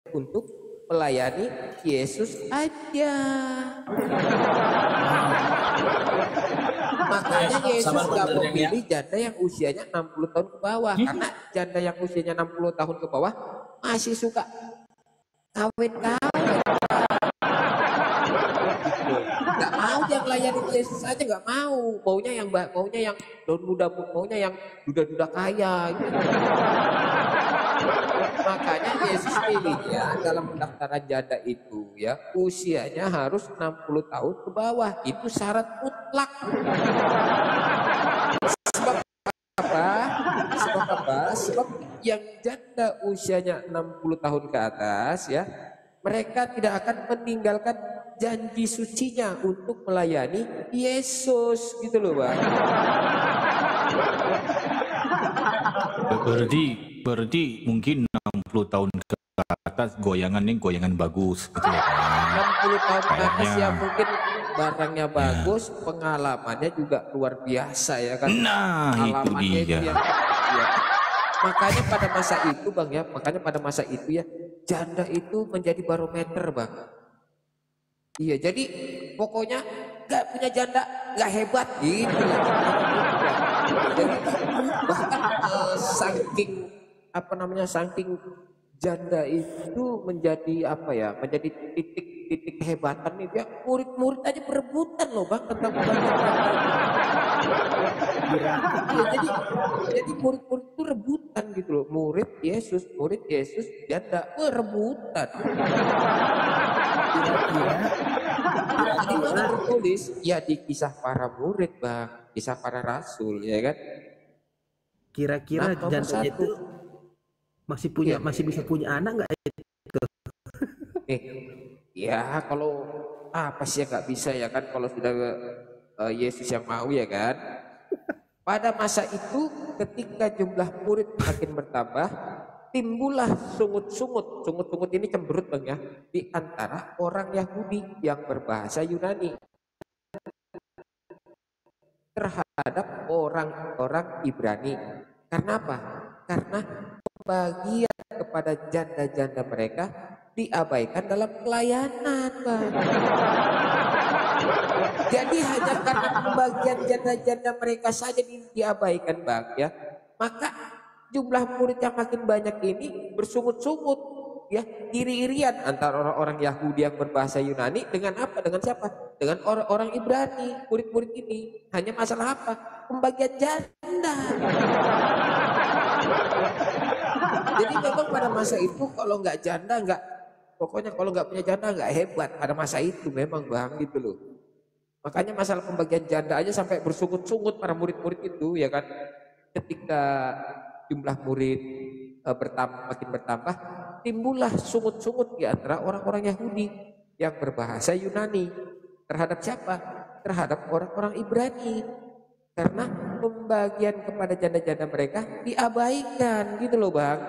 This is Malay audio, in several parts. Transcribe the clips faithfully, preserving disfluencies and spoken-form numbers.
untuk melayani Yesus aja. Makanya Yesus nggak memilih janda yang usianya enam puluh tahun ke bawah, karena janda yang usianya enam puluh tahun ke bawah masih suka kawin-kawin. Nggak mau yang layanin Yesus aja, nggak mau. Maunya yang maunya yang daun muda, maunya yang duda-duda kaya. Gitu. Makanya Yesus pilihnya dalam pendaftaran janda itu ya usianya harus enam puluh tahun ke bawah, itu syarat mutlak. Sebab apa? Sebab apa? Sebab yang janda usianya enam puluh tahun ke atas ya, mereka tidak akan meninggalkan janji sucinya untuk melayani Yesus gitu loh, Bang. Berarti berarti mungkin enam puluh tahun ke atas goyangannya goyangan bagus gitu ya. enam puluh tahun ke atas ya mungkin barangnya bagus, ya. Pengalamannya juga luar biasa ya kan. Nah, pengalamannya itu dia. Itu yang, ya. Makanya pada masa itu Bang ya, makanya pada masa itu ya janda itu menjadi barometer Bang. Iya, jadi pokoknya nggak punya janda nggak hebat gitu. Jadi bahkan uh, saking apa namanya saking janda itu menjadi apa ya menjadi titik-titik kehebatan nih ya, murid-murid aja berebutan loh Bang tentang ya, jadi jadi murid-murid itu rebutan gitu loh, murid Yesus murid Yesus janda berebutan. Kira-kira di mana tertulis ya di kisah para murid Bang, kisah para rasul ya kan. Kira-kira nah, janda itu masih punya ya. masih bisa punya anak nggak itu? Eh, ya kalau apa sih ya nggak bisa ya kan kalau sudah uh, Yesus yang mau ya kan. Pada masa itu ketika jumlah murid makin bertambah, timbullah sungut-sungut. Sungut-sungut ini cemberut Bang ya, di antara orang Yahudi yang berbahasa Yunani terhadap orang-orang Ibrani. Karena apa? Karena pembagian kepada janda-janda mereka diabaikan dalam pelayanan Bang. Jadi hanya karena pembagian janda-janda mereka saja di, diabaikan Bang ya, maka jumlah murid yang makin banyak ini bersungut-sungut ya, iri-irian antara orang-orang Yahudi yang berbahasa Yunani dengan apa? Dengan siapa? Dengan orang-orang Ibrani, murid-murid ini. Hanya masalah apa? Pembagian janda. Jadi memang pada masa itu kalau nggak janda nggak, pokoknya kalau nggak punya janda nggak hebat pada masa itu memang Bang gitu loh. Makanya masalah pembagian janda aja sampai bersungut-sungut para murid-murid itu ya kan. Ketika jumlah murid e, bertambah makin bertambah, timbullah sungut-sungut di antara orang-orang Yahudi yang berbahasa Yunani terhadap siapa? Terhadap orang-orang Ibrani. Karena pembagian kepada janda-janda mereka diabaikan gitu loh Bang.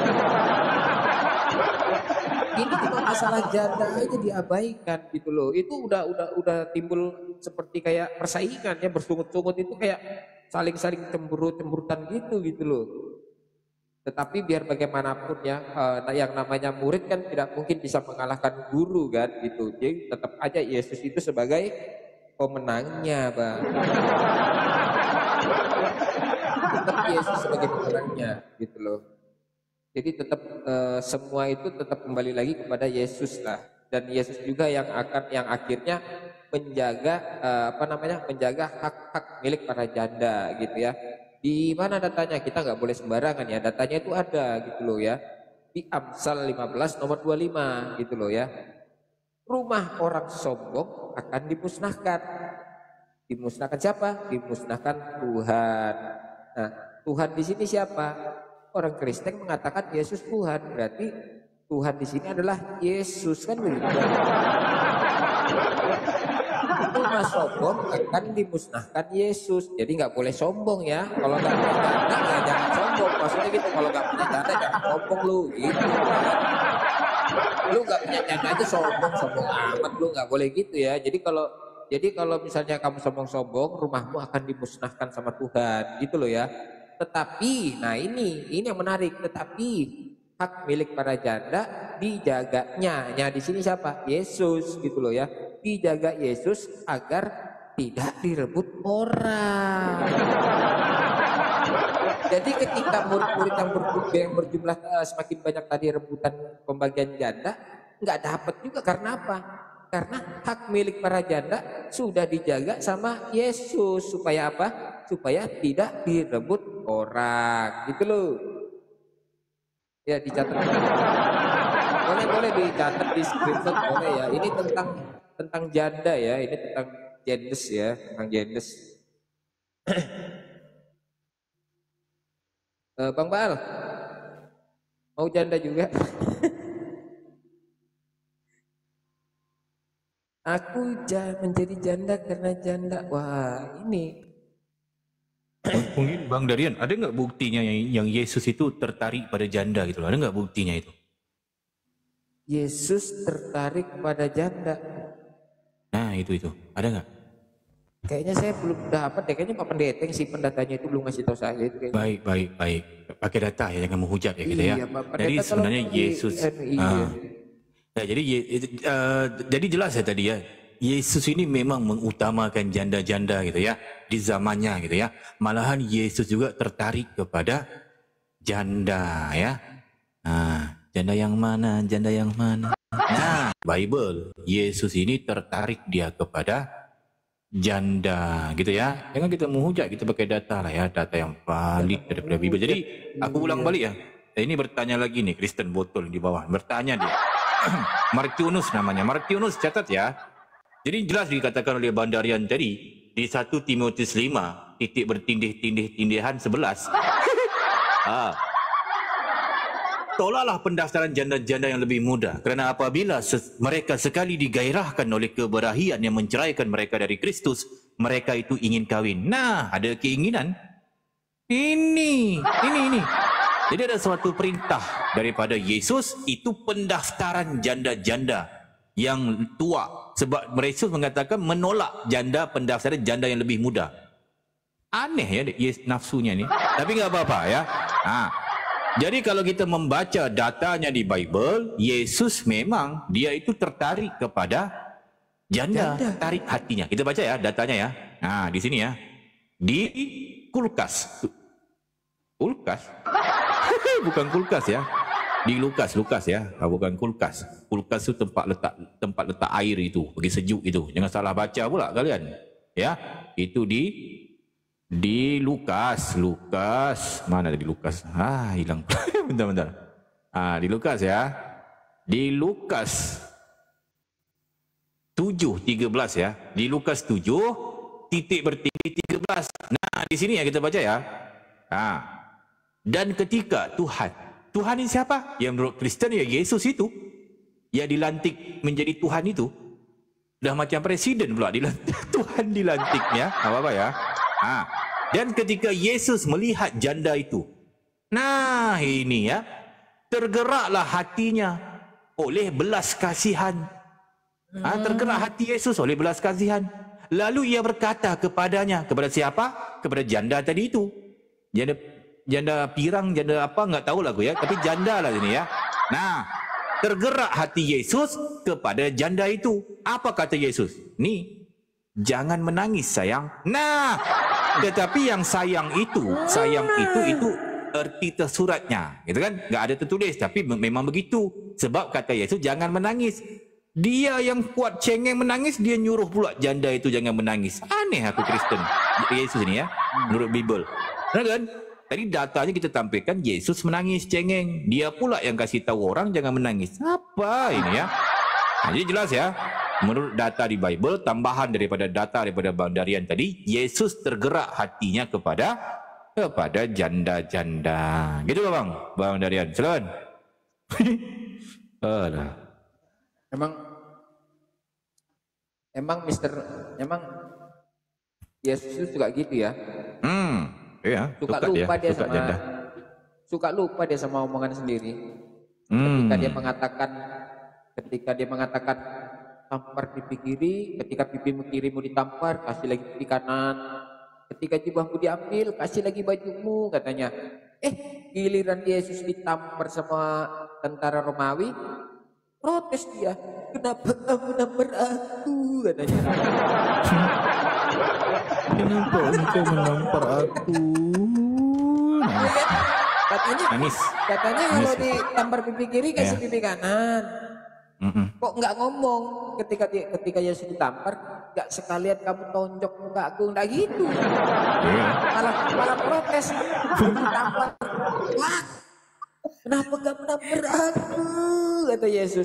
Ini cuma masalah janda aja diabaikan gitu loh. Itu udah udah udah timbul seperti kayak persaingan ya, bersungut-sungut itu kayak saling-saling cemberut-cemberutan gitu gitu loh. Tetapi biar bagaimanapun ya, eh, yang namanya murid kan tidak mungkin bisa mengalahkan guru kan gitu. Jadi tetap aja Yesus itu sebagai pemenangnya Bang. Tetap Yesus sebagai pemenangnya gitu loh. Jadi tetap uh, semua itu tetap kembali lagi kepada Yesus lah, dan Yesus juga yang akan yang akhirnya menjaga uh, apa namanya menjaga hak-hak milik para janda gitu ya. Di mana datanya? Kita nggak boleh sembarangan ya, datanya itu ada gitu loh ya, di Amsal lima belas nomor dua puluh lima gitu loh ya. Rumah orang sombong akan dimusnahkan. Dimusnahkan siapa? Dimusnahkan Tuhan. Nah, Tuhan di sini siapa? Orang Kristen mengatakan Yesus Tuhan, berarti Tuhan di sini adalah Yesus kan begitu. Rumah sombong akan dimusnahkan Yesus, jadi nggak boleh sombong ya. Kalau nggak punya janda ya jangan sombong, maksudnya gitu. Kalau nggak punya janda jangan sombong lu, gitu. Lu nggak punya janda aja sombong, sombong amat lu, nggak boleh gitu ya. Jadi kalau jadi kalau misalnya kamu sombong-sombong, rumahmu akan dimusnahkan sama Tuhan, gitu loh ya. Tetapi, nah ini, ini yang menarik. Tetapi hak milik para janda dijaganya. Ya di sini siapa? Yesus gitu loh ya. Dijaga Yesus agar tidak direbut orang. Jadi ketika murid-murid yang, ber, yang berjumlah uh, semakin banyak tadi rebutan pembagian janda, nggak dapat juga. Karena apa? Karena hak milik para janda sudah dijaga sama Yesus. Supaya apa? Supaya tidak direbut orang. Gitu loh. Ya dicatat. Boleh boleh dicatat di screenshot boleh ya. Ini tentang tentang janda ya. Ini tentang gendes ya, tentang gendes. uh, Bang Baal, mau janda juga? Aku menjadi janda karena janda. Wah ini. Mungkin Bang Darian, ada nggak buktinya yang, yang Yesus itu tertarik pada janda gitu? Ada nggak buktinya itu? Yesus tertarik pada janda. Nah itu itu, ada nggak? Kayaknya saya belum dapat deh. Kayaknya Pak Pendeta yang simpen datanya itu belum ngasih tahu saya itu. Kayaknya. Baik baik baik. Pakai data ya, jangan menghujat ya kita iya, ya. Pak Jadi Pendeta sebenarnya di Yesus. N I, Ah, ya. Ya, jadi uh, jadi jelas ya tadi ya. Yesus ini memang mengutamakan janda-janda gitu ya di zamannya gitu ya. Malahan Yesus juga tertarik kepada janda ya. Nah, janda yang mana? Janda yang mana? Nah, Bible Yesus ini tertarik dia kepada janda gitu ya. Jangan kita menghujat, kita pakai data lah ya, data yang valid daripada Bible. Jadi aku ulang balik ya. Ini bertanya lagi nih Kristen botol di bawah. Bertanya dia. Martinus namanya. Martinus catat ya. Jadi jelas dikatakan oleh Bang Darian tadi di satu Timotius lima titik bertindih-tindih-tindihan sebelas. ah. Tolaklah pendaftaran janda-janda yang lebih muda kerana apabila ses mereka sekali digairahkan oleh keberahian yang menceraikan mereka dari Kristus, mereka itu ingin kahwin. Nah, ada keinginan. Ini, ini, ini. Jadi ada suatu perintah daripada Yesus, itu pendaftaran janda-janda yang tua. Sebab Yesus mengatakan menolak janda pendaftaran janda yang lebih muda. Aneh ya yes, nafsunya ni. Tapi enggak apa-apa ya. Ha. Jadi kalau kita membaca datanya di Bible, Yesus memang dia itu tertarik kepada janda, janda. Tarik hatinya. Kita baca ya datanya ya. Nah, di sini ya. Di kulkas. Kulkas? Bukan kulkas ya. Di Lukas, Lukas ya. Bukan kulkas. Kulkas itu tempat letak tempat letak air itu, bagi sejuk itu. Jangan salah baca pula kalian. Ya. Itu di di Lukas, Lukas. Mana di Lukas? Ah, hilang. Bentar-bentar. Ah, di Lukas ya. Di Lukas tujuh tiga belas ya. Di Lukas tujuh titik bertitik tiga belas. Nah, di sini ya kita baca ya. Ah. Dan ketika Tuhan, Tuhan ini siapa? Yang menurut Kristen ya Yesus itu, yang dilantik menjadi Tuhan itu, dah macam presiden pula dilantik. Tuhan dilantiknya, apa-apa ya. Ha. Dan ketika Yesus melihat janda itu, nah ini ya, tergeraklah hatinya oleh belas kasihan. Ha, tergerak hati Yesus oleh belas kasihan. Lalu ia berkata kepadanya, kepada siapa? Kepada janda tadi itu. Janda janda pirang, janda apa, enggak tahu lah aku ya, tapi janda lah ini ya. Nah, tergerak hati Yesus kepada janda itu. Apa kata Yesus? Nih, jangan menangis sayang. Nah, tetapi yang sayang itu, sayang itu, itu erti tersuratnya. Gitu kan? Enggak ada tertulis, tapi memang begitu. Sebab kata Yesus, jangan menangis. Dia yang kuat cengeng menangis, dia nyuruh pula janda itu jangan menangis. Aneh aku Kristen. Yesus ini ya, menurut Bible. Nah, kan? Tadi datanya kita tampilkan Yesus menangis cengeng. Dia pula yang kasih tahu orang jangan menangis. Apa ini ya? Nah, jadi jelas ya. Menurut data di Bible, tambahan daripada data daripada Bang Darian tadi, Yesus tergerak hatinya kepada kepada janda-janda. Gitu lah Bang, Bang Darian. Silakan. Alah. Emang emang Mister emang Yesus juga gitu ya. Hmm, iya. Suka, suka lupa dia, dia suka sama janda. Suka lupa dia sama omongan sendiri. Hmm. Ketika dia mengatakan ketika dia mengatakan tampar pipi kiri, ketika pipimu kiri mau ditampar, kasih lagi pipi kanan. Ketika jubahmu diambil, kasih lagi bajumu katanya. Eh, giliran Yesus ditampar sama tentara Romawi, protes dia. Kenapa kamu nampar aku? Katanya. Kenapa engkau menampar aku? Katanya, Nangis. katanya Nangis. kalau ditampar pipi kiri kasih Ya. pipi kanan. Mm-mm. Kok nggak ngomong ketika dia- ketika Yesus ditampar, nggak sekalian kamu tonjok muka aku, nggak gitu. Iya. Malah malah protes. Ditampar. Wah, kenapa kamu nampar aku? Kata Yesus.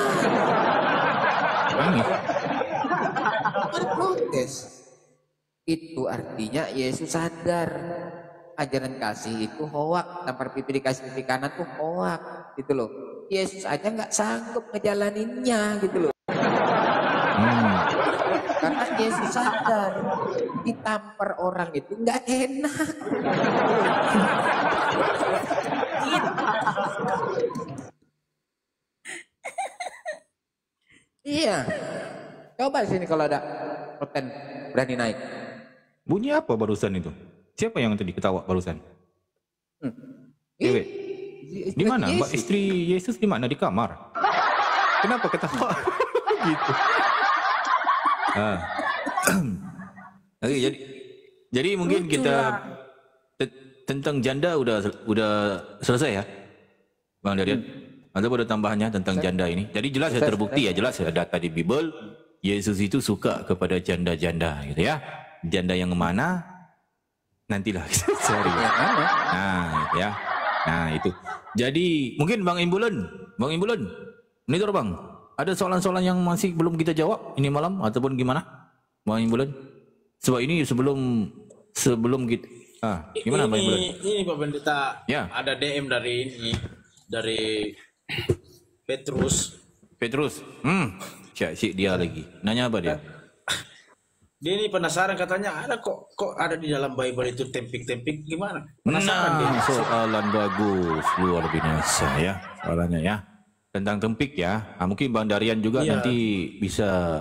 Nangis. Malah protes. Itu artinya Yesus sadar ajaran kasih itu hoak, tampar pipi dikasih pipi kanan tuh hoak, gitu loh. Yesus aja nggak sanggup ngejalaninnya, gitu loh. Hmm. Karena Yesus sadar ditampar orang itu nggak enak. Iya. Coba sini kalau ada konten berani naik. Bunyi apa barusan itu? Siapa yang tadi ketawa barusan? Hmm. Cewek. Ih, Di mana? Mbak Yesus. istri Yesus di mana? Di kamar. Kenapa ketawa? Gitu. Ah. Oke, jadi jadi mungkin kita te- tentang janda udah udah selesai ya, Bang Darian. Ada ada tambahannya tentang janda ini. Jadi jelas ya, terbukti ya, jelas ya, data di Bible Yesus itu suka kepada janda-janda gitu ya. Janda yang mana? Nantilah kita cari. Yang mana? Nah, gitu ya. Nah, itu. Jadi mungkin Bang Imbulan, Bang Imbulan, monitor Bang. Ada soalan-soalan yang masih belum kita jawab ini malam ataupun gimana? Bang Imbulan? Sebab ini sebelum sebelum kita ah, gimana Bang Imbulan? Ini, ini Pak Pendeta, Ya. ada D M dari ini, dari Petrus. Petrus. Hmm, cik dia lagi. Nanya apa dia? Dia ini penasaran, katanya ada kok kok ada di dalam Bible itu tempik-tempik gimana? Penasaran dia. Nah, soalan bagus, luar biasa ya soalannya ya. Tentang tempik ya. Nah, mungkin Bang Darian juga Iya. nanti bisa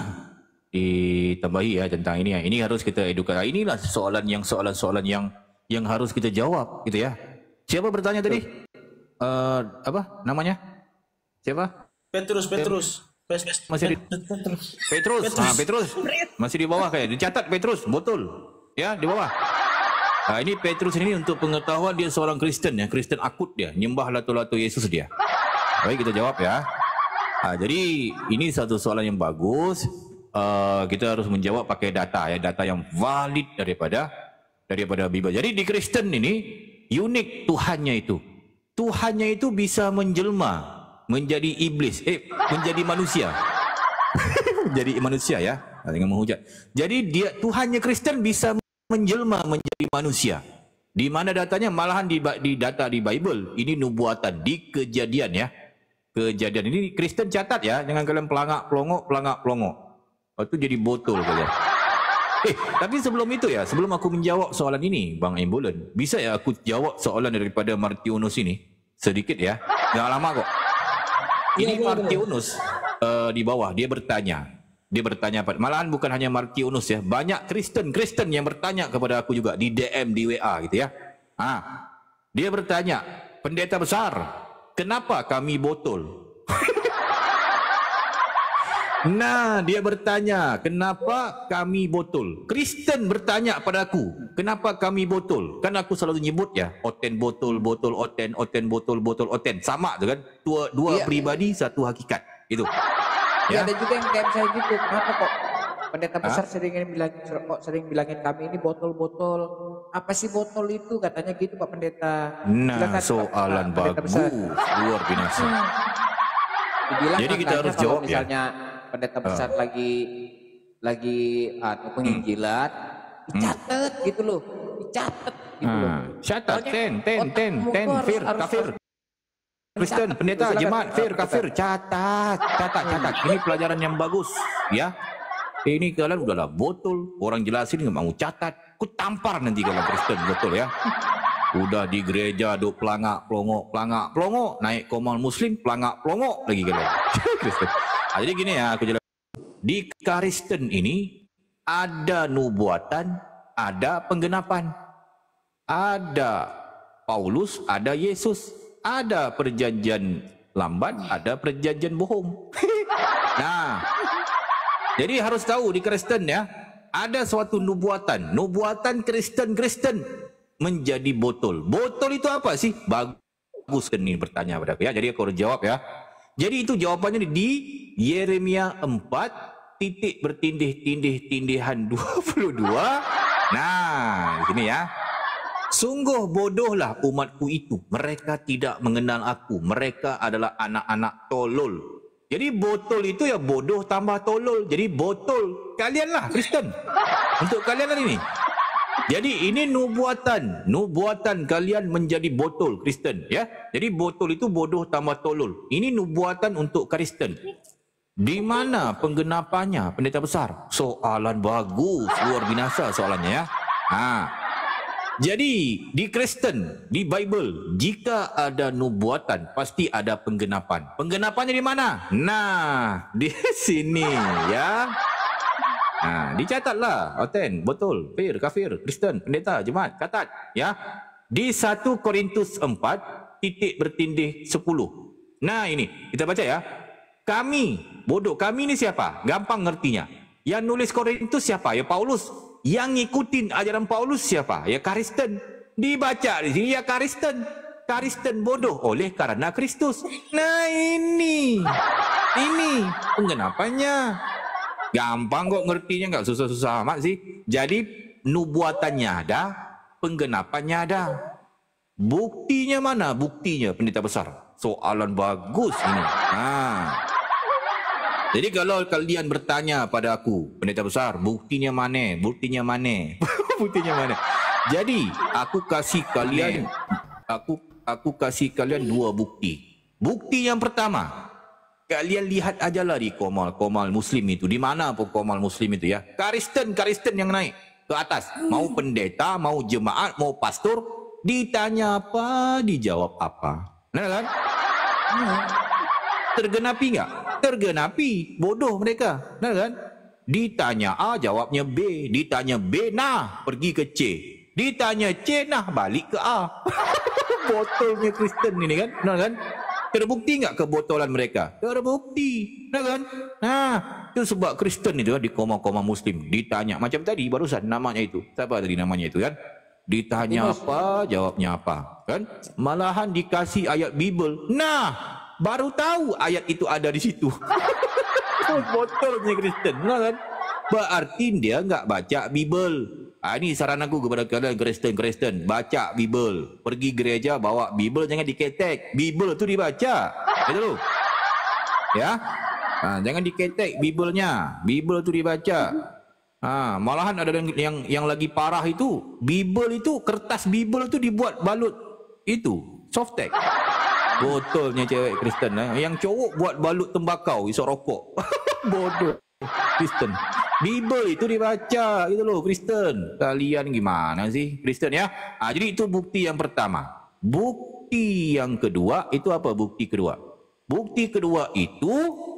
ditambahi ya tentang ini ya. Ini harus kita edukasi. Inilah soalan yang soalan-soalan yang yang harus kita jawab gitu ya. Siapa bertanya tadi? Eh, apa namanya? Siapa? Petrus, Petrus. Pes- Masih di Petrus. Petrus. Petrus. Ah, Petrus. Masih di bawah kayak. Dicatat Petrus, betul. Ya, di bawah. Nah, ini Petrus ini untuk pengetahuan dia seorang Kristen ya, Kristen akut dia, nyembah latu-latu Yesus dia. Baik, kita jawab ya. Nah, jadi ini satu soalan yang bagus. Uh, kita harus menjawab pakai data ya, data yang valid daripada daripada Bible. Jadi di Kristen ini unik Tuhannya itu. Tuhannya itu bisa menjelma menjadi iblis, eh menjadi manusia. Menjadi manusia ya, dengan menghujat. Jadi dia Tuhannya Kristen bisa menjelma menjadi manusia. Di mana datanya malahan di, di data di Bible, ini nubuatan di Kejadian ya. Kejadian ini Kristen catat ya, jangan kalian pelangak pelongok pelangak pelongok. Itu jadi botol kalian. Eh, tapi sebelum itu ya, sebelum aku menjawab soalan ini, Bang Imbulan, bisa ya aku jawab soalan daripada Martinus ini sedikit ya, jangan lama kok. Ini Martinus uh, di bawah dia bertanya, dia bertanya pada, malahan bukan hanya Martinus ya, banyak Kristen Kristen yang bertanya kepada aku juga di D M di W A gitu ya. Ah, dia bertanya, pendeta besar, kenapa kami botol? Nah, dia bertanya, kenapa kami botol? Kristen bertanya pada aku, kenapa kami botol? Kan aku selalu nyebut ya, oten botol, botol oten, oten botol, botol oten. Sama tu kan? Dua, dua Iya. pribadi, satu hakikat. Itu. Ya, Ya. ada juga yang kayak saya gitu. Kenapa kok pendeta besar sering bilang kok sering bilangin kami ini botol-botol. Apa sih botol itu? Katanya gitu Pak Pendeta. Nah, Silakan, Pak, soalan Pak Pendeta bagus, besar. luar biasa. Dibilang Jadi kita makanya harus kalau jawab ya. misalnya pendeta besar lagi lagi atau penginjilan, dicatat gitu loh, dicatat gitu loh. Ah, catat, Soalnya ten, ten, otakmu ten, tuh ten, harus- fir, harus- kafir. harus Kristen, dicatat. pendeta, Silakan, jemaat, Pak fir, Pendeta. kafir, catat, catat, catat. Ini pelajaran yang bagus, ya. Ini kalian udahlah botol, orang jelasin nggak mau catat. Ku tampar nanti kalian Kristen, betul ya. Udah di gereja, duk pelangak, pelongok, pelangak, pelongok, naik komal Muslim, pelangak, pelongok lagi kalian. Kristen. Nah, jadi gini ya, aku jelas. Di Kristen ini ada nubuatan, ada penggenapan. Ada Paulus, ada Yesus. Ada perjanjian lambat, ada perjanjian bohong. Nah, jadi harus tahu di Kristen ya, ada suatu nubuatan. Nubuatan Kristen-Kristen menjadi botol. Botol itu apa sih? Bagus kan ini bertanya pada aku ya. Jadi aku harus jawab ya. Jadi itu jawabannya di Yeremia empat titik bertindih-tindih tindihan dua puluh dua. Nah, di sini ya. Sungguh bodohlah umatku itu. Mereka tidak mengenal aku. Mereka adalah anak-anak tolol. Jadi botol itu ya bodoh tambah tolol. Jadi botol. Kalianlah Kristen. Untuk kalian ini. Jadi ini nubuatan. Nubuatan kalian menjadi botol Kristen. Ya. Jadi botol itu bodoh tambah tolol. Ini nubuatan untuk Kristen. Di mana penggenapannya, pendeta besar? Soalan bagus. Luar binasa soalannya ya. Haa. Jadi di Kristen, di Bible, jika ada nubuatan, pasti ada penggenapan. Penggenapannya di mana? Nah, di sini ya. Nah, dicatatlah. Oten, betul, fir, kafir, Kristen, pendeta, jemaat, catat ya. Di satu Korintus empat, titik bertindih sepuluh. Nah ini, kita baca ya. Kami, bodoh, kami ini siapa? Gampang ngertinya. Yang nulis Korintus siapa? Ya Paulus. Yang ngikutin ajaran Paulus siapa? Ya Kristen. Dibaca di sini ya Kristen. Kristen bodoh oleh karena Kristus. Nah ini. Ini penggenapannya. Gampang kok ngertinya, nggak susah-susah amat sih. Jadi nubuatannya ada, penggenapannya ada. Buktinya mana? Buktinya pendeta besar. Soalan bagus ini. Nah. Jadi kalau kalian bertanya pada aku, pendeta besar, buktinya mana? Buktinya mana? Buktinya mana? Jadi, aku kasih kalian aku aku kasih kalian dua bukti. Bukti yang pertama, kalian lihat ajalah di komal-komal muslim itu, di mana pun komal muslim itu ya. Kristen, Kristen yang naik ke atas, mau pendeta, mau jemaat, mau pastor, ditanya apa, dijawab apa. Nah kan? Hmm. Tergenapi enggak? Tergenapi. Bodoh mereka. Nah kan? Ditanya A, jawabnya B. Ditanya B, nah, pergi ke C. Ditanya C, nah, balik ke A. Botolnya Kristen ini kan? Nah kan? Terbukti enggak kebotolan mereka? Terbukti. Nah kan? Nah, itu sebab Kristen itu di koma-koma muslim. Ditanya, macam tadi barusan namanya itu. Siapa tadi namanya itu kan? Ditanya apa, jawabnya apa. Kan? Malahan dikasih ayat Bible. Nah, baru tahu ayat itu ada di situ. Botolnya Kristen, kan? Berarti dia enggak baca Bible. Ah, ini saran aku kepada kalian Kristen-Kristen, baca Bible. Pergi gereja bawa Bible, jangan diketek. Bible tu dibaca. Itu loh. Ya. Ah, jangan diketek Bible-nya. Bible tu dibaca. Ah, malahan ada yang, yang yang lagi parah itu, Bible itu, kertas Bible itu dibuat balut itu, softtek. Botolnya cewek Kristen eh. Yang cowok buat balut tembakau, isok rokok. Bodoh Kristen. Bible itu dibaca, itu loh Kristen. Kalian gimana sih Kristen ya? Ah, jadi itu bukti yang pertama. Bukti yang kedua itu apa? Bukti kedua. Bukti kedua itu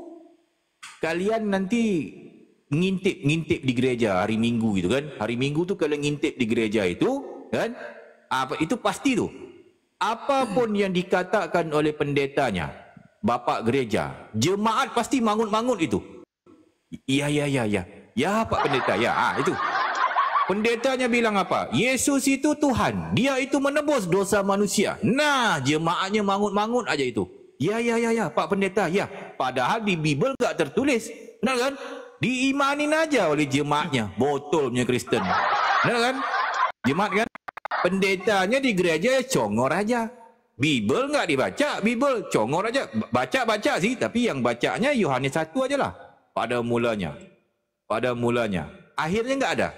kalian nanti ngintip-ngintip di gereja hari Minggu gitu kan? Hari Minggu tuh kalian ngintip di gereja itu kan? Apa itu pasti tuh. Apapun yang dikatakan oleh pendetanya, bapak gereja, jemaat pasti mangut-mangut itu. Iya, iya, iya, iya. Ya, Pak Pendeta, ya. Ah, itu. Pendetanya bilang apa? Yesus itu Tuhan. Dia itu menebus dosa manusia. Nah, jemaatnya mangut-mangut aja itu. Ya, ya, ya, ya, Pak Pendeta, ya. Padahal di Bible gak tertulis. Nah kan? Diimanin aja oleh jemaatnya. Botolnya Kristen. Nah kan? Jemaat kan? Pendetanya di gereja congor aja. Bible nggak dibaca, Bible congor aja. Baca-baca sih, tapi yang bacanya Yohanes satu aja lah. Pada mulanya. Pada mulanya. Akhirnya nggak ada.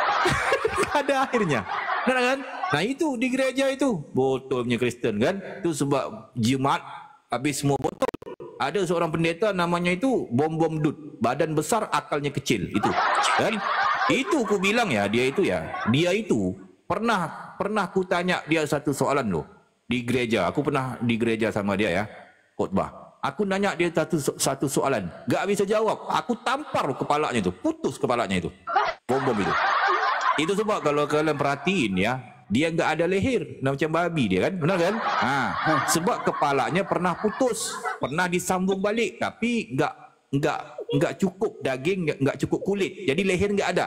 Ada akhirnya. Nah, kan? Nah itu di gereja itu. Botolnya Kristen kan. Itu sebab jemaat habis semua botol. Ada seorang pendeta namanya itu bom-bom dut. Badan besar, akalnya kecil. Itu. Kan? Itu ku bilang ya, dia itu ya. Dia itu pernah pernah ku tanya dia satu soalan loh di gereja. Aku pernah di gereja sama dia ya, khotbah. Aku nanya dia satu satu soalan, gak bisa jawab. Aku tampar kepalanya itu, putus kepalanya itu, bom bom itu. Itu sebab kalau kalian perhatiin ya, dia nggak ada leher, macam babi dia kan, benar kan? Ha, sebab kepalanya pernah putus, pernah disambung balik, tapi nggak nggak nggak cukup daging, nggak nggak cukup kulit, jadi leher nggak ada.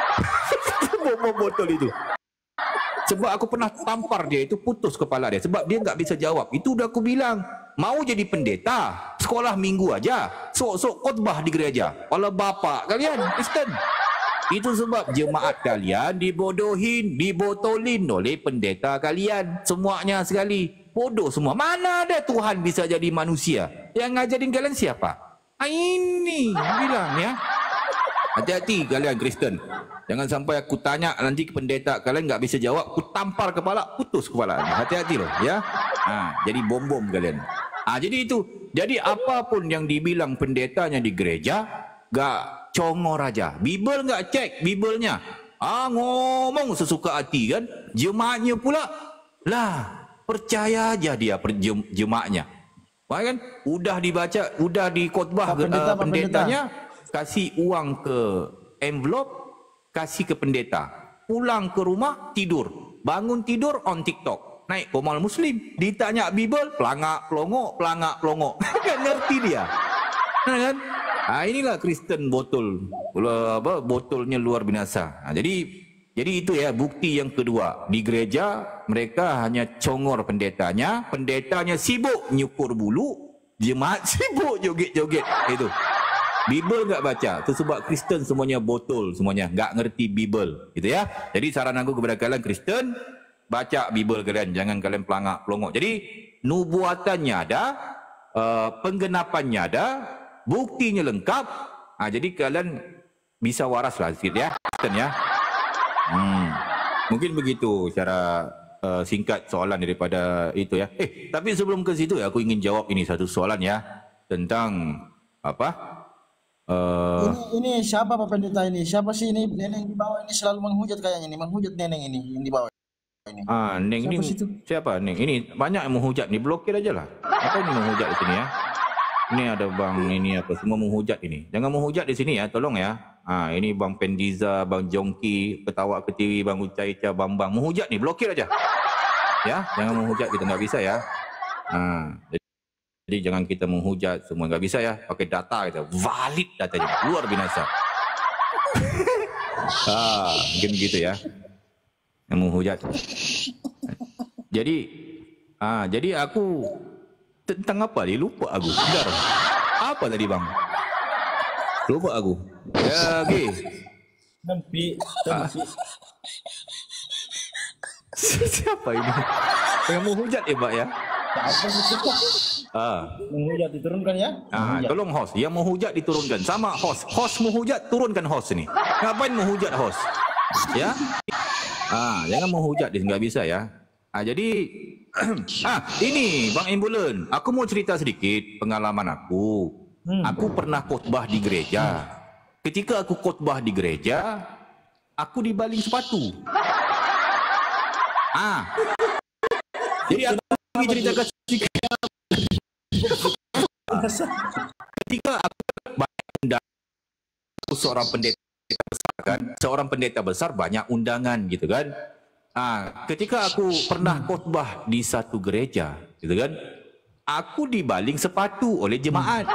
Bom botol itu. Sebab aku pernah tampar dia, itu putus kepala dia. Sebab dia nggak bisa jawab. Itu udah aku bilang, mau jadi pendeta, sekolah minggu aja, sok-sok khotbah di gereja. Kepala bapak kalian, Kristen. Itu sebab jemaat kalian dibodohin, dibotolin oleh pendeta kalian. Semuanya sekali. Bodoh semua. Mana ada Tuhan bisa jadi manusia? Yang ngajarin kalian siapa? Ah, ini bilang ya. Hati-hati kalian Kristen. Jangan sampai aku tanya nanti ke pendeta kalian nggak bisa jawab, aku tampar kepala, putus kepala. Hati-hati loh ya. Ha, jadi bom-bom kalian. Ah, jadi itu. Jadi apapun yang dibilang pendetanya di gereja, gak congor aja. Bibel nggak cek Bibelnya. Ah, ngomong sesuka hati kan. Jemaatnya pula lah percaya aja dia per jem, jemaatnya. Kan udah dibaca, udah dikhotbah pendeta, uh, pendetanya, kasih uang ke envelope, kasih ke pendeta, pulang ke rumah tidur, bangun tidur on TikTok, naik Komal Muslim, ditanya Bibel, pelangak pelongo, pelangak pelongo, kan ngerti dia, kan? Nah, inilah Kristen botol, apa botolnya luar binasa. Nah, jadi jadi itu ya bukti yang kedua, di gereja mereka hanya congor pendetanya, pendetanya sibuk nyukur bulu, jemaat sibuk joget-joget itu. Bibel nggak baca, itu sebab Kristen semuanya botol, semuanya nggak ngerti Bibel, gitu ya. Jadi saran aku kepada kalian Kristen, baca Bibel kalian, jangan kalian pelangak pelongok. Jadi nubuatannya ada, uh, penggenapannya ada, buktinya lengkap. Nah, jadi kalian bisa waras lah sikit ya, Kristen ya. Hmm, mungkin begitu cara uh, singkat soalan daripada itu ya. Eh, tapi sebelum ke situ ya, aku ingin jawab ini satu soalan ya tentang apa? Uh, ini, ini siapa Pak Pendeta ini? Siapa sih ini nenek yang di bawah ini selalu menghujat kayaknya ini, menghujat nenek ini yang di bawah ini. Ah, Neng ini situ? Siapa Neng? Ini banyak yang menghujat nih, blokir aja lah. Apa ini menghujat di sini ya? Ini ada Bang ini apa semua menghujat ini. Jangan menghujat di sini ya, tolong ya. Ah, ini Bang Pendiza, Bang Jongki, ketawa ketiwi, Bang Ucaica, Bang Bang menghujat nih, blokir aja. Ya, jangan menghujat, kita nggak bisa ya. Ah, jadi Jadi jangan kita menghujat semua, nggak bisa ya, pakai data kita, valid datanya, luar binasa. Ah, mungkin begitu ya, yang menghujat. Jadi, ah, jadi aku tentang apa? Dia lupa aku. Bentar. Apa tadi bang? Lupa aku. Ya, oke. Okay. Tempi, tempi. Siapa ini? Yang menghujat ya, Pak ya? Ah. Menghujat diturunkan ya? Ah, tolong host, yang menghujat diturunkan. Sama host, host menghujat turunkan host ini. Ngapain menghujat host? Ya? Ah, jangan menghujat, nggak bisa ya. Ah, jadi ah, ini Bang Imbulen, aku mau cerita sedikit pengalaman aku. Hmm. Aku pernah khotbah di gereja. Ketika aku khotbah di gereja, aku dibaling sepatu. Ah. Jadi aku lagi ceritakan sedikit. Ketika aku banyak undangan, seorang pendeta besar kan, seorang pendeta besar banyak undangan gitu kan. Ah, ketika aku pernah khotbah di satu gereja, gitu kan, aku dibaling sepatu oleh jemaat.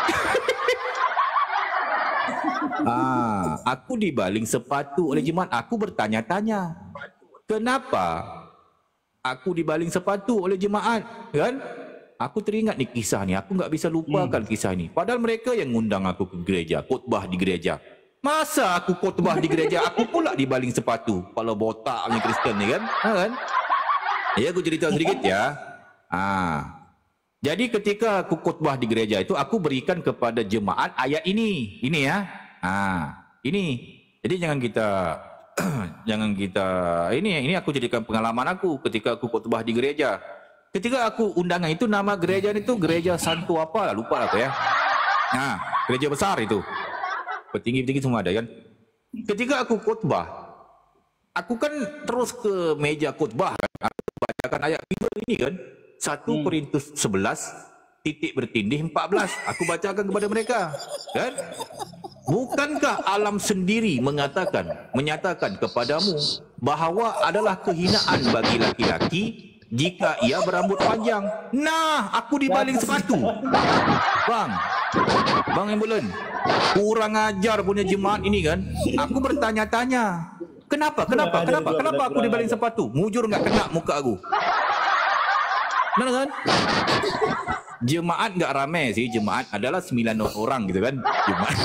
Ah, aku dibaling sepatu oleh jemaat. Aku bertanya-tanya, kenapa aku dibaling sepatu oleh jemaat, kan? Aku teringat nih kisah nih, aku nggak bisa lupakan hmm. kisah ini. Padahal mereka yang ngundang aku ke gereja, khotbah di gereja. Masa aku khotbah di gereja, aku pula dibaling sepatu. Kepala botaknya Kristen nih kan, ha, kan? Ya, aku cerita sedikit ya. Ah, jadi ketika aku khotbah di gereja itu, aku berikan kepada jemaat ayat ini, ini ya. Ah, ini. Jadi jangan kita, jangan kita, ini, ini aku jadikan pengalaman aku ketika aku khotbah di gereja. Ketika aku undangan itu, nama gereja itu gereja Santo apa, lupa aku ya. Nah, gereja besar itu. Petinggi-petinggi semua ada kan. Ketika aku khotbah, aku kan terus ke meja khotbah kan. Aku bacakan ayat Bible ini kan. satu Korintus sebelas titik bertindih empat belas. Aku bacakan kepada mereka. Kan? Bukankah alam sendiri mengatakan, menyatakan kepadamu bahawa adalah kehinaan bagi laki-laki jika ia berambut panjang. Nah, aku dibaling sepatu. Bang, Bang Ambulan, kurang ajar punya jemaat ini kan. Aku bertanya-tanya, kenapa, kenapa, kenapa, kenapa aku dibaling sepatu? Mujur nggak kena muka aku. Benar kan? Jemaat nggak ramai sih, jemaat adalah sembilan orang gitu kan. Jemaat.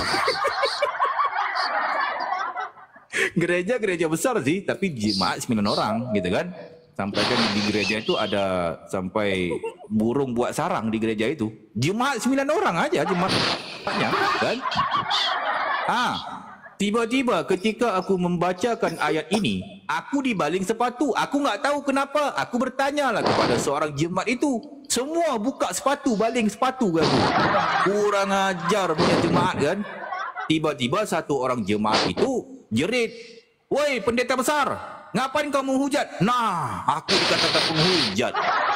Gereja-gereja besar sih, tapi jemaat sembilan orang gitu kan. Sampai kan di gereja itu ada sampai burung buat sarang di gereja itu. Jemaat sembilan orang aja, jemaat banyak kan. Ah, tiba-tiba ketika aku membacakan ayat ini, aku dibaling sepatu. Aku nggak tahu kenapa. Aku bertanyalah kepada seorang jemaat itu. Semua buka sepatu, baling sepatu kan. Kurang ajar punya jemaat kan. Tiba-tiba satu orang jemaat itu jerit, "Woi pendeta besar, ngapain kau menghujat?" Nah, aku dikatakan penghujat.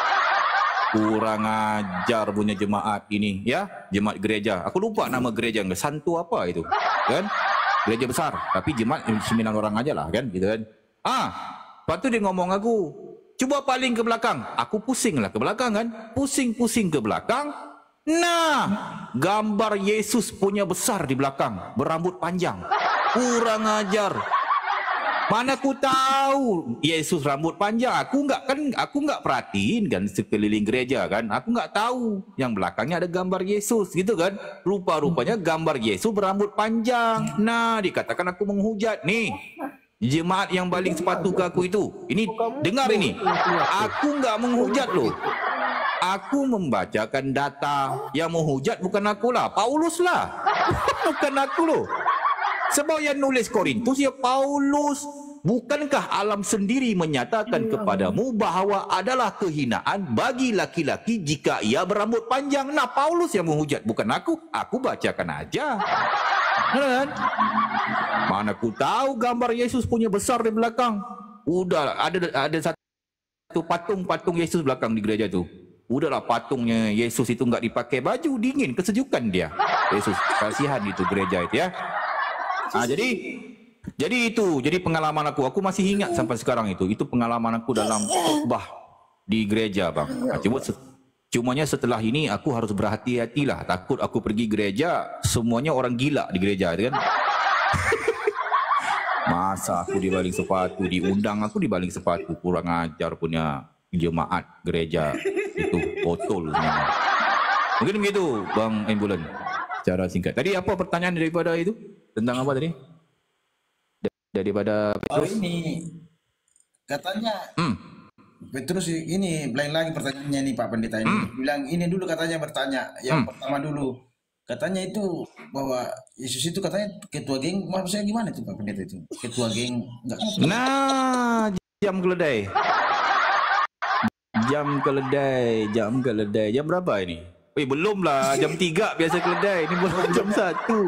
Kurang ajar punya jemaat ini ya, jemaat gereja. Aku lupa nama gereja, nggak Santo apa itu kan. Gereja besar, tapi jemaat sembilan orang aja lah kan, gitu kan. Ah, lepas tu dia ngomong aku, "Cuba paling ke belakang." Aku pusing lah ke belakang kan, pusing-pusing ke belakang. Nah, gambar Yesus punya besar di belakang, berambut panjang. Kurang ajar. Mana aku tahu Yesus rambut panjang. Aku enggak kan, aku enggak perhatiin kan sekeliling gereja kan. Aku enggak tahu yang belakangnya ada gambar Yesus gitu kan. Rupa-rupanya gambar Yesus berambut panjang. Nah, dikatakan aku menghujat nih. Jemaat yang baling sepatu ke aku itu. Ini dengar ini. Aku enggak menghujat loh. Aku membacakan data. Yang menghujat bukan aku lah, Paulus lah. Bukan aku loh. Sebab yang nulis Korintus ya Paulus. Bukankah alam sendiri menyatakan kepadamu bahawa adalah kehinaan bagi laki-laki jika ia berambut panjang? Nah, Paulus yang menghujat, bukan aku. Aku bacakan aja. Kan? Mana aku tahu gambar Yesus punya besar di belakang. Udah ada ada satu patung-patung Yesus belakang di gereja tu. Udahlah, patungnya Yesus itu enggak dipakai baju, dingin, kesejukan dia. Yesus, kasihan itu gereja itu ya. Ah, jadi jadi itu, jadi pengalaman aku, aku masih ingat sampai sekarang itu. Itu pengalaman aku dalam khotbah di gereja, Bang. Nah, cuma cumanya setelah ini aku harus berhati-hatilah. Takut aku pergi gereja, semuanya orang gila di gereja, kan? Masa aku dibaling sepatu, diundang aku dibaling sepatu, kurang ajar punya jemaat gereja itu botol semuanya. Mungkin begitu, Bang Ambulan. Secara singkat. Tadi apa pertanyaan daripada itu? Tentang apa tadi? Daripada Petrus? Oh, ini katanya hmm. Petrus ini lain lagi pertanyaannya nih Pak Pendeta ini. Hmm. Bilang ini dulu katanya bertanya. Yang hmm. pertama dulu. Katanya itu bahwa Yesus itu katanya ketua geng. Maksudnya gimana itu Pak Pendeta itu? Ketua geng. Enggak. Nah, jam keledai. Jam keledai, jam keledai. Jam berapa ini? Eh, belum lah. Jam tiga biasa keledai. Ini belum jam satu.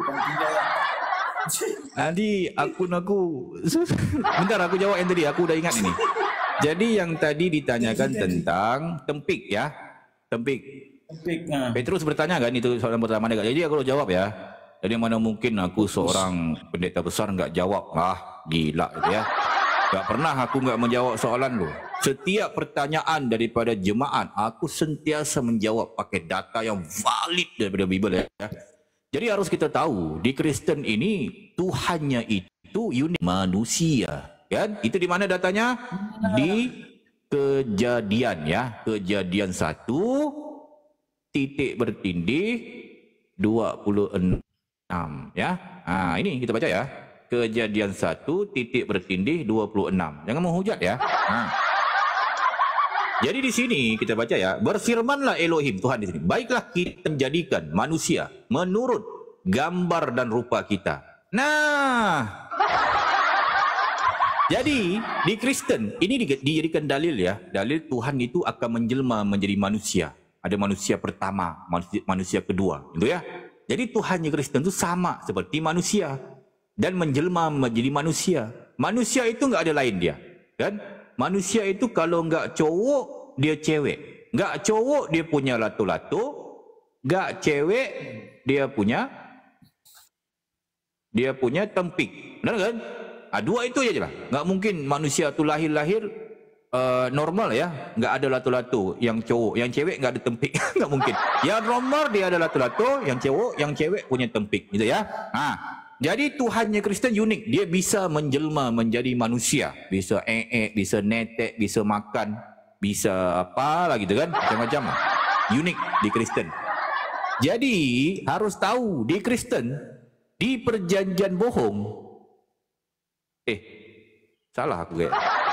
Nanti akun aku. Bentar aku jawab yang tadi. Aku udah ingat ini. Jadi yang tadi ditanyakan tentang tempik ya. Tempik. Tempik. Nah. Petrus bertanya kan itu soalan pertama dia. Jadi aku jawab ya. Jadi mana mungkin aku seorang pendeta besar nggak jawab. Ah, gila gitu ya. Gak pernah aku nggak menjawab soalan lu. Setiap pertanyaan daripada jemaat, aku sentiasa menjawab pakai data yang valid daripada Bible ya. Jadi harus kita tahu, di Kristen ini Tuhannya itu unik manusia. Kan? Itu di mana datanya? Di Kejadian ya. Kejadian satu titik bertindih dua puluh enam ya. Nah, ini kita baca ya. Kejadian satu titik bertindih dua puluh enam. Jangan menghujat ya. Nah. Jadi di sini kita baca ya, berfirmanlah Elohim Tuhan di sini. Baiklah kita menjadikan manusia menurut gambar dan rupa kita. Nah. Jadi di Kristen ini dijadikan dalil ya. Dalil Tuhan itu akan menjelma menjadi manusia. Ada manusia pertama, manusia, manusia kedua, gitu ya. Jadi Tuhannya Kristen itu sama seperti manusia. Dan menjelma menjadi manusia. Manusia itu enggak ada lain dia, kan? Manusia itu kalau enggak cowok dia cewek, enggak cowok dia punya lato-lato, enggak cewek dia punya dia punya tempik, benar kan? Ah, dua itu aja lah. Nggak mungkin manusia tu lahir-lahir uh, normal ya, nggak ada lato-lato. Yang cowok, yang cewek nggak ada tempik, nggak mungkin. Yang normal dia ada lato-lato, yang cowok, yang cewek punya tempik, gitu ya. Ah, jadi Tuhannya Kristen unik. Dia bisa menjelma menjadi manusia, bisa ee, bisa netek, bisa makan, bisa apa lah gitu kan, macam-macam. Unik di Kristen. Jadi harus tahu di Kristen, di perjanjian bohong, eh salah aku kayak.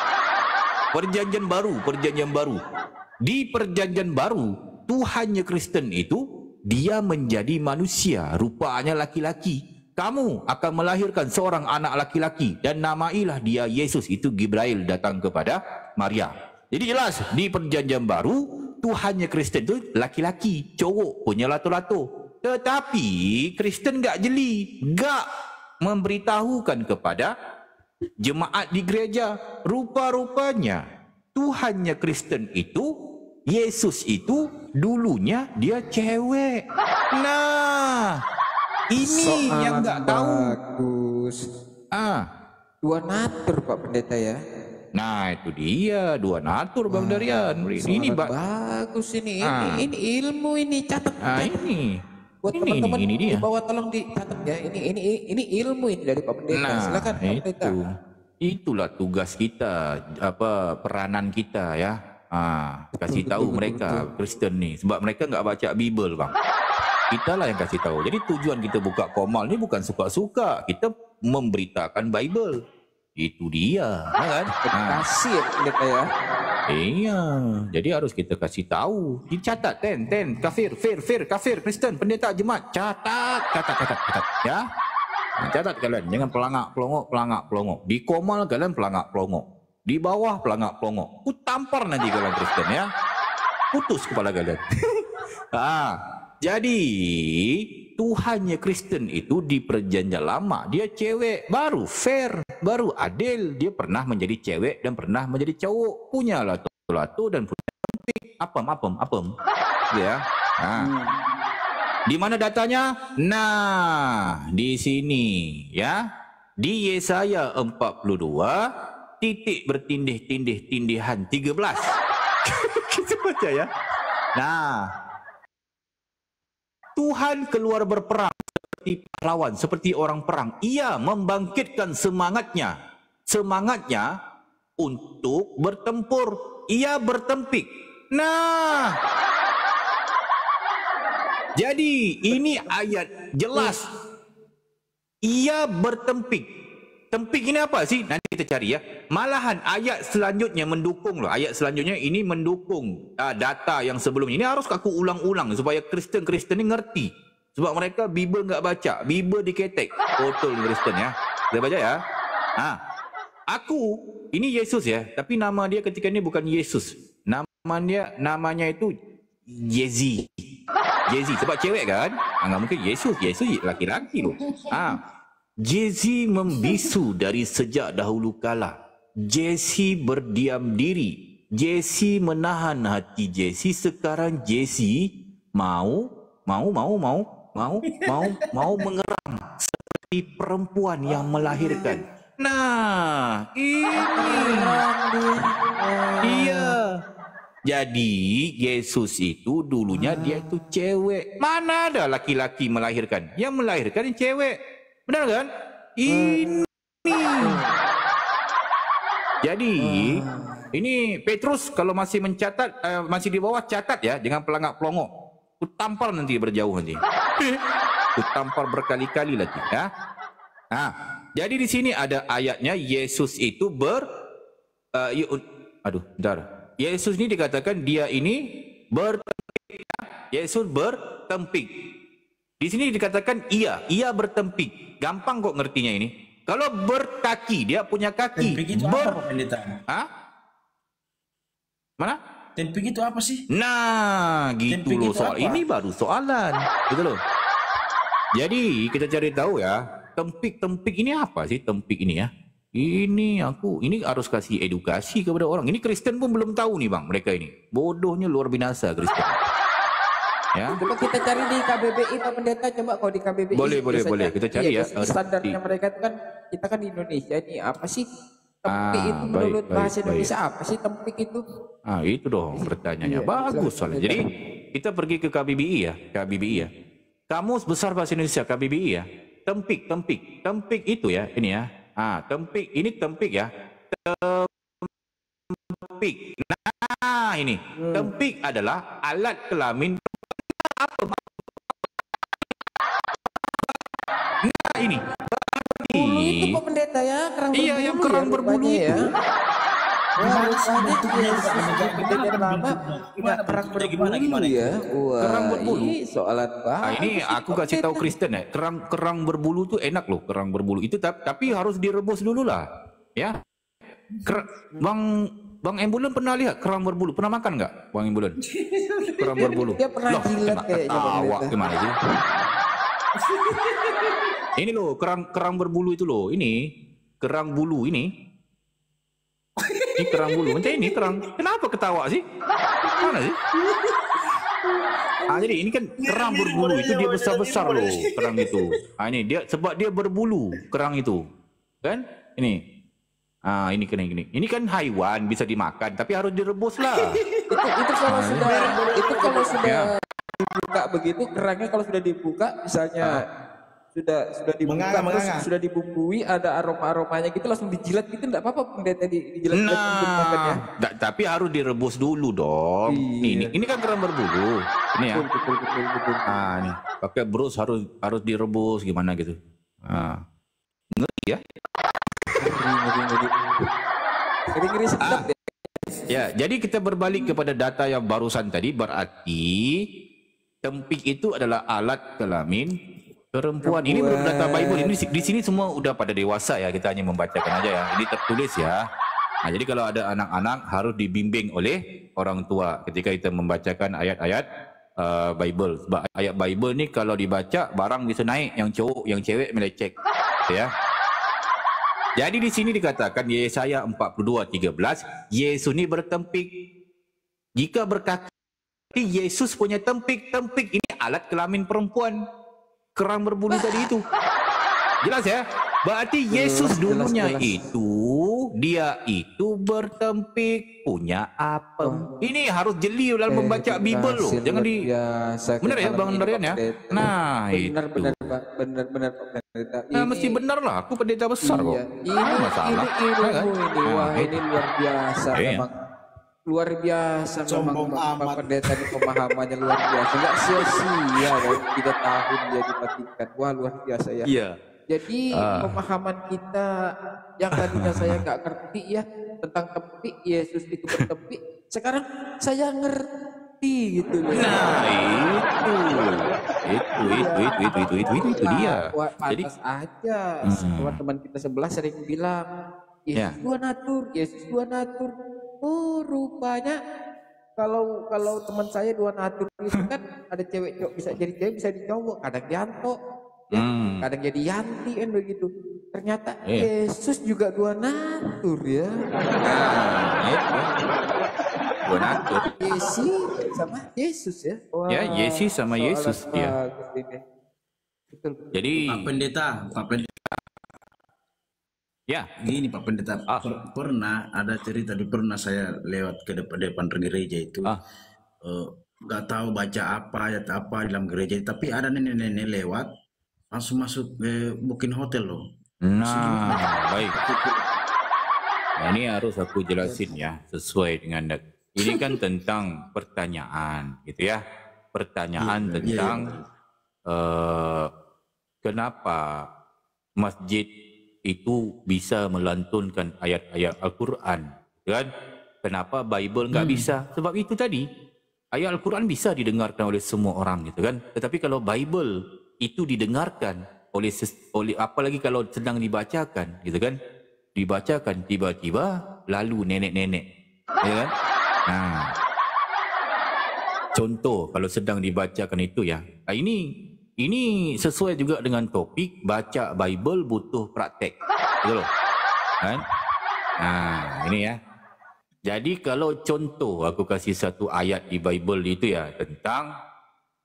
Perjanjian baru, perjanjian baru. Di perjanjian baru, Tuhannya Kristen itu dia menjadi manusia, rupanya laki-laki. Kamu akan melahirkan seorang anak laki-laki dan namailah dia Yesus. Itu Gibrail datang kepada Maria. Jadi jelas di perjanjian baru Tuhannya Kristen itu laki-laki, cowok punya lato-lato. Tetapi Kristen enggak jeli, enggak memberitahukan kepada jemaat di gereja. Rupa-rupanya Tuhannya Kristen itu, Yesus itu dulunya dia cewek. Nah, ini Soalan yang enggak tahu. bagus. Ah, Dua natur Pak Pendeta ya. nah itu dia dua natur Bang Darian. Ini Soalan ba- bagus ini. Ah. Ini, ini ilmu ini catat. ah, ini. Buat ini, teman-teman ini, ini dia. di bawah tolong dicatat ya. Ini ini ini ilmu ini dari Pak Pendeta. Nah, Silakan Pak Pendeta. itu. Itulah tugas kita, apa peranan kita ya. Ah, kasih Betul, tahu betul, mereka betul. Kristen nih, sebab mereka enggak baca Bible, Bang. Kita lah yang kasih tahu. Jadi tujuan kita buka Komal ni bukan suka-suka, kita memberitakan Bible. Itu dia, ya kan? Ah, Kasih ya Pak Pendeta ya. iya, jadi harus kita kasih tahu. Dicatat, ten, ten, kafir, fir, fir, kafir, Kristen, pendeta, jemaat, catat, catat, catat, catat, ya. Nah, catat kalian, jangan pelangak, pelongok, pelangak, pelongok. Di Komal kalian pelangak, pelongok. Di bawah pelangak, pelongok. Ku tampar nanti kalian Kristen ya. Putus kepala kalian. Ah, jadi Tuhannya Kristen itu di perjanjian lama dia cewek, baru fair, baru adil. Dia pernah menjadi cewek dan pernah menjadi cowok, punya lato-lato dan punya tempik. Apem, apem, apem. Ya. Nah. Di mana datanya? Nah, di sini ya. Di Yesaya empat puluh dua titik bertindih-tindih tindihan tiga belas. Kita baca ya. Nah, Tuhan keluar berperang seperti pahlawan, seperti orang perang. Ia membangkitkan semangatnya. Semangatnya untuk bertempur. Ia bertempik. Nah, jadi ini ayat jelas. Ia bertempik. Tempik ini apa sih? Nanti kita cari ya. Malahan ayat selanjutnya mendukung loh. Ayat selanjutnya ini mendukung uh, data yang sebelumnya. Ini harus aku ulang-ulang supaya Kristen-Kristen ini ngerti. Sebab mereka Bible nggak baca. Bible diketek. Betul Kristen ya. Kita baca ya. Ha. Aku, ini Yesus ya. Tapi nama dia ketika ini bukan Yesus. Nama dia, namanya itu Yezi. Yezi. Sebab cewek kan? Ah, nggak mungkin Yesus. Yesus laki-laki loh. Ah. Jesse membisu dari sejak dahulu kala. Jesse berdiam diri. Jesse menahan hati Jesse. Sekarang Jesse mau, mau, mau, mau, mau, mau, mau mengerang seperti perempuan yang melahirkan. Nah, ini. Iya. Jadi Yesus itu dulunya dia itu cewek. Mana ada laki-laki melahirkan? Yang melahirkan yang cewek. Benar kan? Ini. Jadi, ini Petrus kalau masih mencatat, uh, masih di bawah catat ya, dengan pelangak pelongok. Ku tampar nanti berjauh nanti. Ku tampar berkali-kali lagi ya. Nah, jadi di sini ada ayatnya Yesus itu ber, uh, y- aduh, bentar. Yesus ini dikatakan dia ini bertempik. Yesus bertempik. Di sini dikatakan ia, ia bertempik. Gampang kok ngertinya ini. Kalau berkaki, dia punya kaki. Tempik itu Ber... apa Pak Pendeta? Hah? Mana? Tempik itu apa sih? Nah, gitu Tempik loh itu soal apa? ini baru soalan. Gitu loh. Jadi kita cari tahu ya, tempik-tempik ini apa sih tempik ini ya? Ini aku, ini harus kasih edukasi kepada orang. Ini Kristen pun belum tahu nih bang, mereka ini. Bodohnya luar binasa Kristen. Ya. Coba kita cari di K B B I Pak Pendeta, coba kalau di K B B I. Boleh, boleh, biasanya- boleh. Kita cari iya, ya. biasanya standarnya mereka itu kan, kita kan di Indonesia nih, apa sih tempik Ah, itu baik, menurut baik, bahasa baik. Indonesia apa sih tempik itu? Ah, itu dong pertanyaannya. Iya, Bagus silakan, soalnya. silakan. Jadi kita pergi ke K B B I ya, K B B I ya. Kamus Besar Bahasa Indonesia K B B I ya. Tempik, tempik, tempik itu ya, ini ya. Ah, tempik, ini tempik ya. Tempik. Nah, ini. Hmm. Tempik adalah alat kelamin apa? Nah, ini. Bulu itu Pak Pendeta ya, kerang Iya, berbulu yang kerang ya, berbulu rupanya itu. ya. Wah, rupanya bentuknya Yesus itu, itu bentuknya kejadian gimana, lama bentuknya? punya kerang Bentuknya berbulu gimana, gimana? ya. Wah, Kerang berbulu. ini soalan Ah, bagus ini nih, aku Pak kasih tahu Pendeta. Kristen ya, kerang kerang berbulu tuh enak loh, kerang berbulu itu tap- tapi harus direbus dulu lah, ya. Ker- Bang Bang Embulun pernah lihat kerang berbulu? Pernah makan nggak, Bang Embulun? Kerang berbulu. Dia pernah Loh, jilat enak kayaknya, Bang ketawa Pendeta. gimana sih? Ini loh kerang kerang berbulu itu loh, ini kerang bulu ini. Ini kerang bulu, macam ini kerang. Kenapa ketawa sih? Mana sih? Ah, jadi ini kan kerang berbulu itu dia besar-besar loh kerang itu. Ah, ini dia sebab dia berbulu kerang itu, kan? Ini. Ah, ini kena ini. Ini kan haiwan bisa dimakan, tapi harus direbus lah. itu itu kalau sudah itu kalau sudah Ya. dibuka begitu kerangnya kalau sudah dibuka misalnya sudah sudah dibuka Menganga, terus menganga. sudah dibumbui ada aroma aromanya gitu langsung dijilat gitu enggak apa-apa Pendeta di, dijilat jilat untuk makannya. Nah, da- tapi harus direbus dulu dong. Iya. Ini ini kan kerang berbulu. Ini ya. Betul betul betul betul. Ah, nih. Pakai brus harus harus direbus gimana gitu. Ah. Ngeri ya. Ngeri ngeri ngeri. Ngeri ngeri sedap Ah. deh. Ya, jadi kita berbalik kepada data yang barusan tadi, berarti tempik itu adalah alat kelamin perempuan. Ini menurut data Bible. Ini di sini semua udah pada dewasa ya, kita hanya membacakan aja ya. Ini tertulis ya. Nah, jadi kalau ada anak-anak harus dibimbing oleh orang tua ketika kita membacakan ayat-ayat uh, Bible. Sebab ayat Bible ni kalau dibaca barang bisa naik, yang cowok, yang cewek melecek. Ya. Jadi di sini dikatakan Yesaya empat puluh dua tiga belas, Yesus ni bertempik. Jika berkata Yesus punya tempik, tempik ini alat kelamin perempuan. Kerang berbulu tadi itu. Jelas ya? Berarti Yesus Jelas, dulunya jelas. itu, dia itu bertempik, punya apa? Ini harus jeli dalam membaca Bible loh. Jangan di... Benar ya Bang Darian ya? Nah, benar itu. benar Pak, benar benar Pak Pendeta. Nah, mesti benar lah. Aku pendeta besar kok. Iya. Ini Apa masalah? ini ilmu Ya kan? ini wah Nah, ini luar biasa Iya. memang. Luar biasa Sombong memang Pak amat. Pendeta di pemahamannya luar biasa. Enggak sia-sia kan tiga tahun dia dimatikan. Wah luar biasa ya. Iya. Jadi Ah. pemahaman kita yang tadinya saya nggak ngerti ya tentang tempik Yesus itu bertempik, sekarang saya ngerti gitu loh. Nah, itu. Itu, itu, itu, itu, itu, itu, itu, itu dia. Wah, Jadi, pantas aja Hmm. teman-teman kita sebelah sering bilang Yesus Ya. dua natur, Yesus dua natur. Oh, rupanya kalau kalau teman saya dua natur itu kan ada cewek cowok bisa jadi cewek bisa jadi cowok, kadang Yanto, ya, Hmm. kadang jadi Yanti kan begitu. Ternyata Iya. Yesus juga dua natur ya. nah, itu. Dua natur. Yesi sama Yesus ya. Wah, Ya, Yesus sama soalan Yesus, ya. bagus ini. Betul. Jadi, Pak Pendeta, Pak Pendeta, ya. gini Pak Pendeta, Ah. per- pernah ada cerita di pernah saya lewat ke depan depan gereja itu, Ah. eh, nggak tahu baca apa ayat apa di dalam gereja, tapi ada nenek-nenek lewat langsung masuk eh, booking hotel loh. Nah, baik. Nah, ini harus aku jelasin ya, sesuai dengan dat- ini kan tentang pertanyaan, gitu ya. Pertanyaan Iya, tentang eh, kenapa masjid itu bisa melantunkan ayat-ayat Al-Quran, kan? Kenapa Bible nggak bisa? Sebab itu tadi, ayat Al-Quran bisa didengarkan oleh semua orang, gitu kan? Tetapi kalau Bible itu didengarkan oleh ses- oleh apalagi kalau sedang dibacakan, gitu kan? Dibacakan tiba-tiba lalu nenek-nenek, ya kan? Nah, contoh kalau sedang dibacakan itu ya, ah, ini ini sesuai juga dengan topik baca Bible butuh praktek, betul loh, kan? Nah, ini ya. Jadi kalau contoh aku kasih satu ayat di Bible itu ya tentang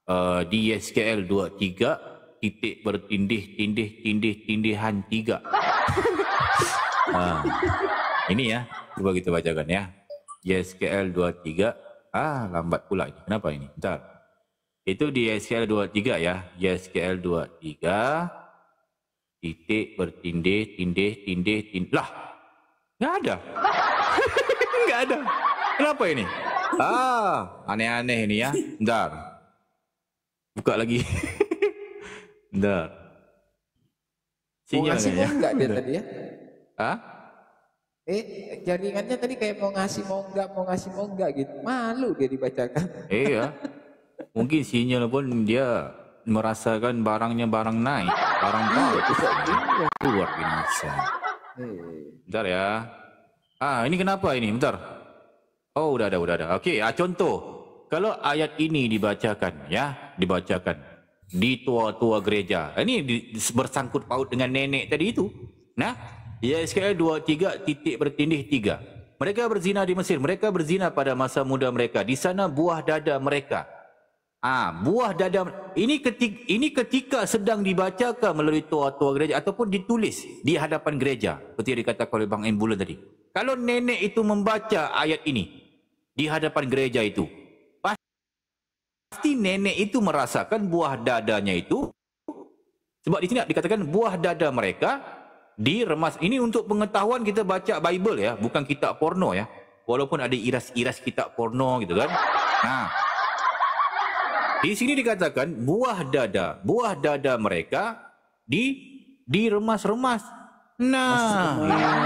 uh, di Y S K L dua puluh tiga titik bertindih tindih tindih tindihan tiga. uh, ini ya, coba kita bacakan ya. Y S K L dua puluh tiga. Ah, lambat pula ini. Kenapa ini? Bentar. Itu di Y S K L dua puluh tiga ya. Y S K L dua puluh tiga titik bertindih tindih tindih tindih. Lah, nggak ada. Nggak ada. Kenapa ini? Ah, aneh-aneh ini ya. Bentar. Buka lagi. Bentar. Mau ngasih mau enggak dia tadi ya? Hah? Eh, jaringannya tadi kayak mau ngasih mau enggak, mau ngasih mau enggak gitu. Malu dia dibacakan. Iya. Mungkin sinyal pun dia merasakan barangnya barang naik. Barang baru. Luar biasa. Bentar ya. Ah, ini kenapa ini? Bentar. Oh, udah ada, udah ada. Okey, ah, contoh. Kalau ayat ini dibacakan, ya, dibacakan di tua-tua gereja. Ini di, bersangkut paut dengan nenek tadi itu. Nah, Y S K L dua puluh tiga titik bertindih tiga. Mereka berzina di Mesir. Mereka berzina pada masa muda mereka. Di sana buah dada mereka. Ah, buah dada. Ini ketika, ini ketika sedang dibacakan melalui tua-tua gereja ataupun ditulis di hadapan gereja. Seperti yang dikatakan oleh Bang Embulun tadi. Kalau nenek itu membaca ayat ini di hadapan gereja itu, pasti nenek itu merasakan buah dadanya itu. Sebab di sini dikatakan buah dada mereka diremas. Ini untuk pengetahuan kita baca Bible ya, bukan kitab porno ya. Walaupun ada iras-iras kitab porno gitu kan. Nah, di sini dikatakan buah dada, buah dada mereka di diremas-remas. Nah,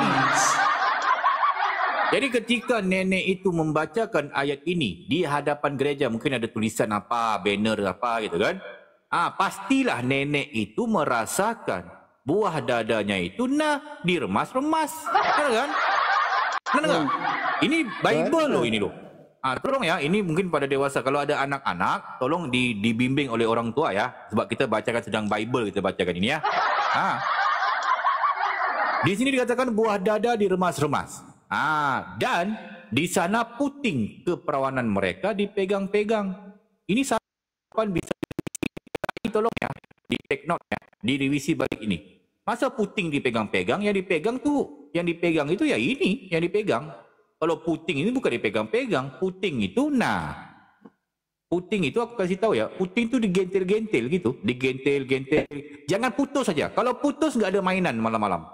jadi ketika nenek itu membacakan ayat ini di hadapan gereja, mungkin ada tulisan apa, banner apa gitu kan. Ah, pastilah nenek itu merasakan buah dadanya itu nah diremas-remas. Benar kan? Benar kan? Ini Bible loh ini loh. Ah, tolong ya, ini mungkin pada dewasa. Kalau ada anak-anak, tolong di, dibimbing oleh orang tua ya. Sebab kita bacakan sedang Bible, kita bacakan ini ya. Ah. Di sini dikatakan buah dada diremas-remas. Ah, dan di sana puting keperawanan mereka dipegang-pegang. Ini sahabat bisa tolong ya, di take note ya, direvisi balik ini. Masa puting dipegang-pegang, yang dipegang tuh, yang dipegang itu ya ini, yang dipegang. Kalau puting ini bukan dipegang-pegang, puting itu nah. Puting itu aku kasih tahu ya, puting itu digentil-gentil gitu, digentil-gentil. Jangan putus saja. Kalau putus nggak ada mainan malam-malam.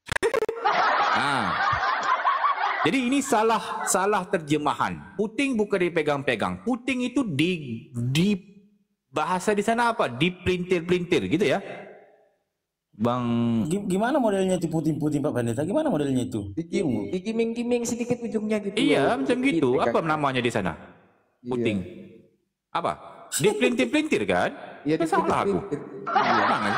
Nah. Jadi ini salah salah terjemahan. Puting bukan dipegang-pegang. Puting itu di di bahasa di sana apa? Dipelintir-pelintir gitu ya. Bang, gimana modelnya itu puting-puting Pak Pendeta? Gimana modelnya itu? Digiming-giming sedikit ujungnya gitu. Iya, macam gitu. Apa namanya di sana? Puting. Apa? Dipelintir-pelintir kan? Iya, salah aku. Iya.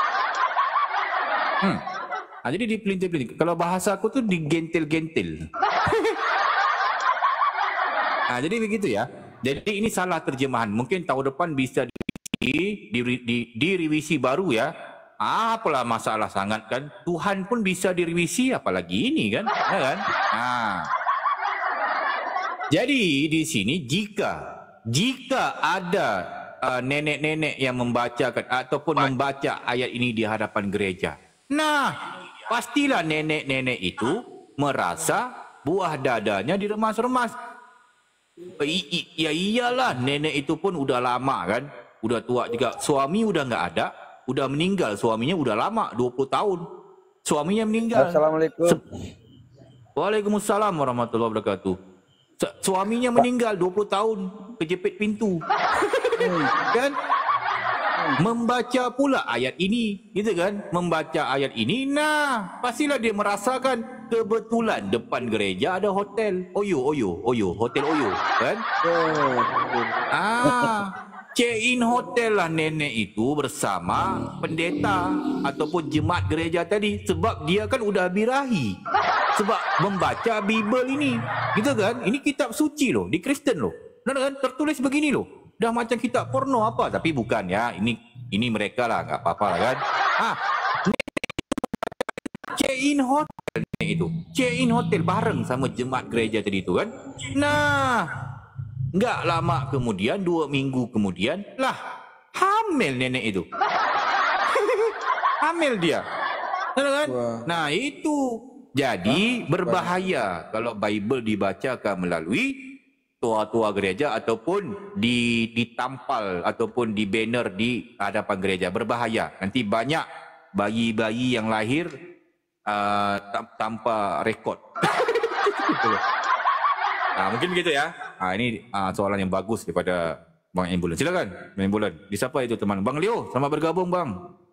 Hmm. Nah, jadi dipelintir-pelintir. Kalau bahasa aku tuh digentil-gentil. Nah, jadi begitu ya. Jadi ini salah terjemahan. Mungkin tahun depan bisa direvisi, di, di, direvisi baru ya. Ah, apalah masalah sangat kan. Tuhan pun bisa direvisi, apalagi ini kan. Ya kan? Nah. Jadi di sini jika jika ada uh, nenek-nenek yang membacakan ataupun membaca ayat ini di hadapan gereja. Nah, pastilah nenek-nenek itu merasa buah dadanya diremas-remas. Ya iyalah, nenek itu pun udah lama kan. Udah tua juga. Suami udah nggak ada. Udah meninggal. Suaminya udah lama, dua puluh tahun. Suaminya meninggal. Assalamualaikum. Waalaikumsalam warahmatullahi wabarakatuh. Suaminya meninggal dua puluh tahun. Kejepit pintu. Kan? Membaca pula ayat ini, gitu kan? Membaca ayat ini, nah, pastilah dia merasakan kebetulan depan gereja ada hotel. Oyo, Oyo, Oyo, Hotel Oyo, kan? Ah, check-in hotel lah nenek itu bersama pendeta ataupun jemaat gereja tadi. Sebab dia kan udah birahi. Sebab membaca Bible ini, gitu kan? Ini kitab suci loh, di Kristen loh. Nah, kan? Tertulis begini loh. Dah macam kitab porno apa, tapi bukan ya. Ini ini mereka lah, nggak apa-apa lah kan. Ah, check-in hotel itu, check-in hotel bareng sama jemaat gereja tadi itu kan. Nah, Enggak lama kemudian, dua minggu kemudian, lah hamil nenek itu. Hamil dia. Tahu kan? Wah. Nah itu. Jadi berbahaya kalau Bible dibacakan melalui tua-tua gereja ataupun di ditampal ataupun di banner di hadapan gereja. Berbahaya. Nanti banyak bayi-bayi yang lahir uh, tanpa rekod. Nah, mungkin begitu ya. Ah, ini uh, soalan yang bagus daripada Bang Imbulan. Silakan, Bang Imbulan. Di siapa itu teman? Bang Leo, selamat bergabung Bang.